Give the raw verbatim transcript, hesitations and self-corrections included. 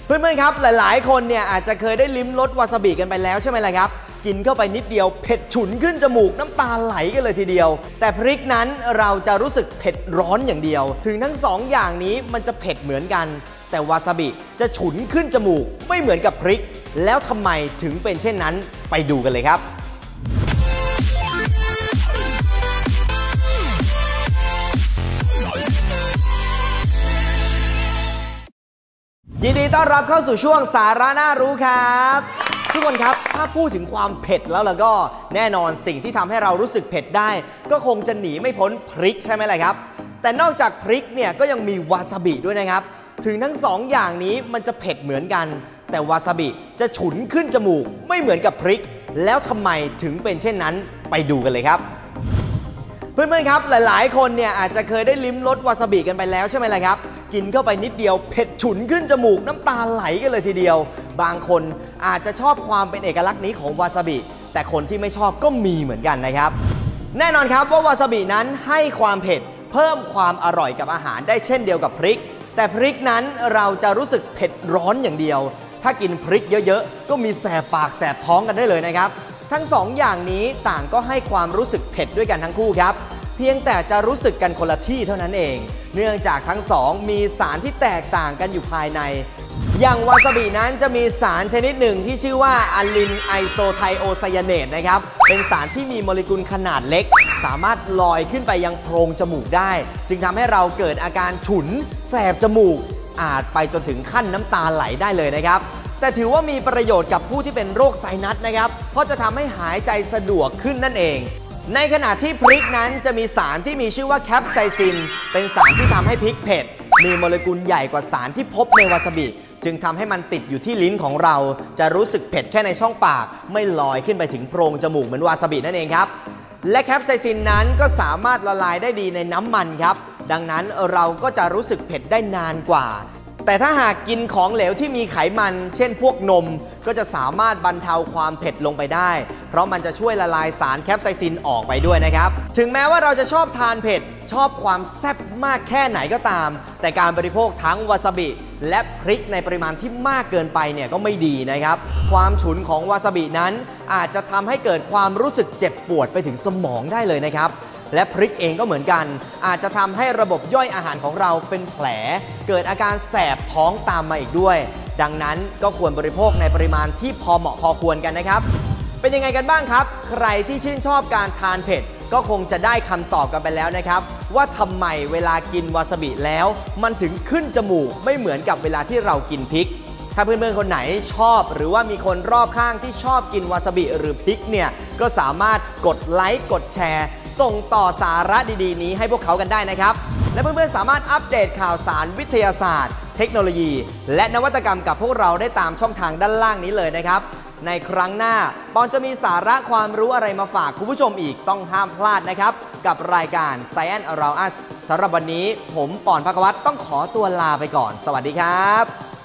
เพื่อนๆครับหลายๆคนเนี่ยอาจจะเคยได้ลิ้มรสวาซาบิกันไปแล้วใช่ไหมล่ะครับกินเข้าไปนิดเดียวเผ็ดฉุนขึ้นจมูกน้ำตาไหลกันเลยทีเดียวแต่พริกนั้นเราจะรู้สึกเผ็ดร้อนอย่างเดียวถึงทั้งสองอย่างนี้มันจะเผ็ดเหมือนกันแต่วาซาบิจะฉุนขึ้นจมูกไม่เหมือนกับพริกแล้วทำไมถึงเป็นเช่นนั้นไปดูกันเลยครับยินดีต้อนรับเข้าสู่ช่วงสาระน่ารู้ครับทุกคนครับถ้าพูดถึงความเผ็ดแล้วล่ะก็แน่นอนสิ่งที่ทำให้เรารู้สึกเผ็ดได้ก็คงจะหนีไม่พ้นพริกใช่ไหมล่ะครับแต่นอกจากพริกเนี่ยก็ยังมีวาซาบิด้วยนะครับถึงทั้งสองอย่างนี้มันจะเผ็ดเหมือนกันแต่วาซาบิจะฉุนขึ้นจมูกไม่เหมือนกับพริกแล้วทำไมถึงเป็นเช่นนั้นไปดูกันเลยครับเพื่อนๆครับหลายๆคนเนี่ยอาจจะเคยได้ลิ้มรสวาซาบิกันไปแล้วใช่ไหมล่ะครับกินเข้าไปนิดเดียวเผ็ดฉุนขึ้นจมูกน้ำตาไหลกันเลยทีเดียวบางคนอาจจะชอบความเป็นเอกลักษณ์นี้ของวาซาบิแต่คนที่ไม่ชอบก็มีเหมือนกันนะครับแน่นอนครับว่าวาซาบินั้นให้ความเผ็ดเพิ่มความอร่อยกับอาหารได้เช่นเดียวกับพริกแต่พริกนั้นเราจะรู้สึกเผ็ดร้อนอย่างเดียวถ้ากินพริกเยอะๆก็มีแสบปากแสบท้องกันได้เลยนะครับทั้งสองอย่างนี้ต่างก็ให้ความรู้สึกเผ็ดด้วยกันทั้งคู่ครับเพียงแต่จะรู้สึกกันคนละที่เท่านั้นเองเนื่องจากทั้งสองมีสารที่แตกต่างกันอยู่ภายในอย่างวาซาบินั้นจะมีสารชนิดหนึ่งที่ชื่อว่าอะลินไอโซไทโอไซยาเนตนะครับเป็นสารที่มีโมเลกุลขนาดเล็กสามารถลอยขึ้นไปยังโพรงจมูกได้จึงทำให้เราเกิดอาการฉุนแสบจมูกอาจไปจนถึงขั้นน้ำตาไหลได้เลยนะครับแต่ถือว่ามีประโยชน์กับผู้ที่เป็นโรคไซนัสนะครับเพราะจะทำให้หายใจสะดวกขึ้นนั่นเองในขณะที่พริกนั้นจะมีสารที่มีชื่อว่าแคปไซซินเป็นสารที่ทำให้พริกเผ็ดมีโมเลกุลใหญ่กว่าสารที่พบในวาซาบิจึงทำให้มันติดอยู่ที่ลิ้นของเราจะรู้สึกเผ็ดแค่ในช่องปากไม่ลอยขึ้นไปถึงโพรงจมูกเหมือนวาซาบินั่นเองครับและแคปไซซินนั้นก็สามารถละลายได้ดีในน้ำมันครับดังนั้นเราก็จะรู้สึกเผ็ดได้นานกว่าแต่ถ้าหากกินของเหลวที่มีไขมันเช่นพวกนมก็จะสามารถบรรเทาความเผ็ดลงไปได้เพราะมันจะช่วยละลายสารแคปไซซินออกไปด้วยนะครับถึงแม้ว่าเราจะชอบทานเผ็ดชอบความแซ่บมากแค่ไหนก็ตามแต่การบริโภคทั้งวาซาบิและพริกในปริมาณที่มากเกินไปเนี่ยก็ไม่ดีนะครับความฉุนของวาซาบินั้นอาจจะทำให้เกิดความรู้สึกเจ็บปวดไปถึงสมองได้เลยนะครับและพริกเองก็เหมือนกันอาจจะทำให้ระบบย่อยอาหารของเราเป็นแผลเกิดอาการแสบท้องตามมาอีกด้วยดังนั้นก็ควรบริโภคในปริมาณที่พอเหมาะพอควรกันนะครับเป็นยังไงกันบ้างครับใครที่ชื่นชอบการทานเผ็ดก็คงจะได้คำตอบกันไปแล้วนะครับว่าทำไมเวลากินวาซาบิแล้วมันถึงขึ้นจมูกไม่เหมือนกับเวลาที่เรากินพริกถ้าเพื่อนๆคนไหนชอบหรือว่ามีคนรอบข้างที่ชอบกินวาซาบิหรือพริกเนี่ยก็สามารถกดไลค์กดแชร์ส่งต่อสาระดีๆนี้ให้พวกเขากันได้นะครับและเพื่อนๆสามารถอัปเดตข่าวสารวิทยาศาสตร์เทคโนโลยีและนวัตกรรมกับพวกเราได้ตามช่องทางด้านล่างนี้เลยนะครับในครั้งหน้าปอนจะมีสาระความรู้อะไรมาฝากคุณผู้ชมอีกต้องห้ามพลาดนะครับกับรายการ Science Around Us สำหรับวันนี้ผมปอน ภควัตรต้องขอตัวลาไปก่อนสวัสดีครับ